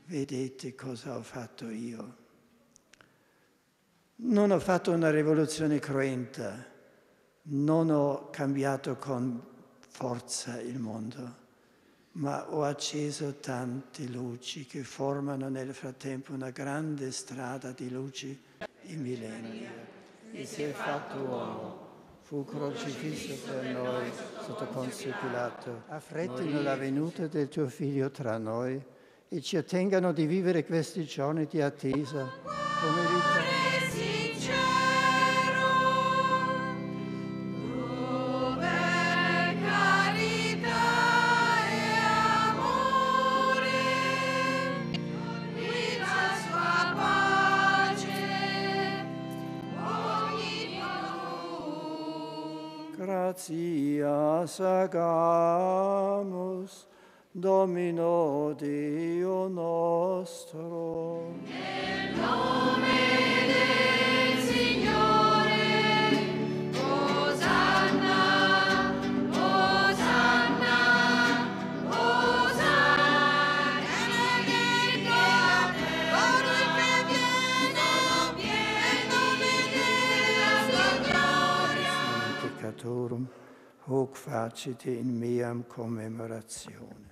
vedete cosa ho fatto io. Non ho fatto una rivoluzione cruenta, non ho cambiato con forza il mondo, ma ho acceso tante luci che formano nel frattempo una grande strada di luci il millennio. E si è fatto uomo, fu crocifisso per noi sotto Ponzio Pilato. Affrettino la venuta del tuo Figlio tra noi e ci ottengano di vivere questi giorni di attesa come ritorno. Gratias agamus, Domino Dio nostro. Nel nome del Signore, Osanna, Osanna, Osanna. Benedetto colui che viene nel nome della sua gloria. Peccatorum, hoc facite in meam commemorazione.